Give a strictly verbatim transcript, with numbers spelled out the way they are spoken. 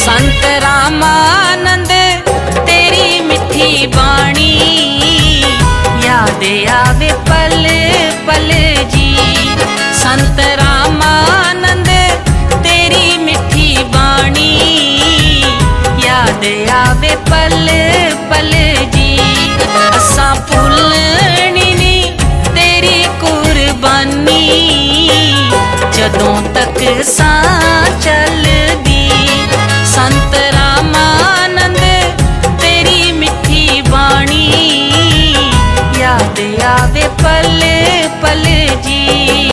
संत रामानंद तेरी मिठी बाणी याद आवे पल पल जी। संत रामानंद तेरी मिठी बाणी याद आवे पल पल जी। असां भुलनी नी तेरी कुर्बानी जदों तक सा